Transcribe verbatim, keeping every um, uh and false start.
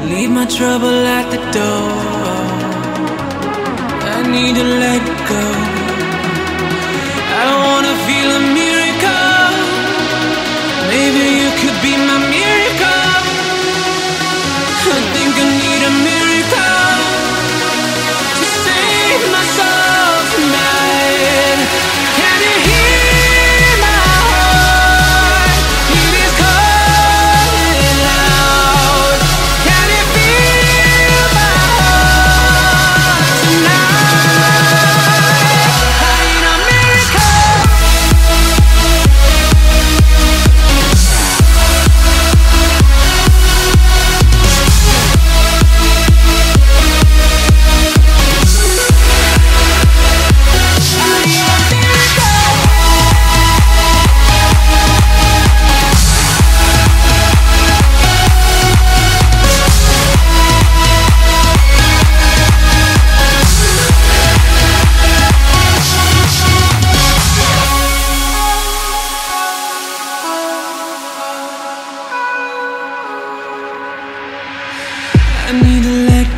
Leave my trouble at the door. I need to let go. I wanna feel a miracle. Maybe you could be my miracle. I think I need a miracle to save my soul tonight. Can you hear my heart? It is calling out. Can you feel my heart tonight? I need a miracle. I need to let